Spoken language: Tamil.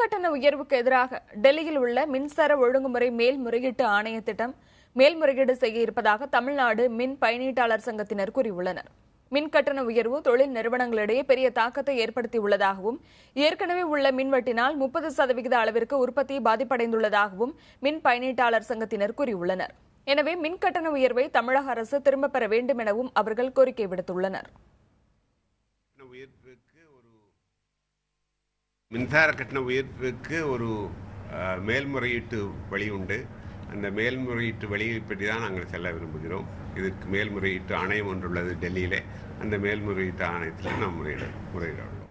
மின்கட்டண உயர்வுக்கு எதிராக டெல்லியில் உள்ள மின்சார ஒழுங்குமுறை மேல்முறையீட்டு ஆணைய திட்டம் மேல்முறையீடு செய்ய இருப்பதாக தமிழ்நாடு மின் பயனீட்டாளர் சங்கத்தினர் கூறியுள்ளனர். மின்கட்டண உயர்வு தொழில் நிறுவனங்களிடையே பெரிய தாக்கத்தை ஏற்படுத்தியுள்ளதாகவும் ஏற்கனவே உள்ள மின்வெட்டினால் 30% அளவிற்கு உற்பத்தி பாதிப்படைந்துள்ளதாகவும் மின் பயனீட்டாளர் சங்கத்தினர் கூறியுள்ளனர். எனவே மின்கட்டண உயர்வை தமிழக அரசு திரும்பப் பெற வேண்டும் எனவும் அவர்கள் கோரிக்கை விடுத்துள்ளனர். மின்சார கட்டண உயர்வுக்கு ஒரு மேல்முறையீட்டு வழி உண்டு. அந்த மேல்முறையீட்டு வழியை பற்றி தான் நாங்கள் செல்ல விரும்புகிறோம். இதற்கு மேல்முறையீட்டு ஆணையம் ஒன்றுள்ளது டெல்லியிலே. அந்த மேல்முறையீட்டு ஆணையத்தில் நாம் முறையிடுவோம்.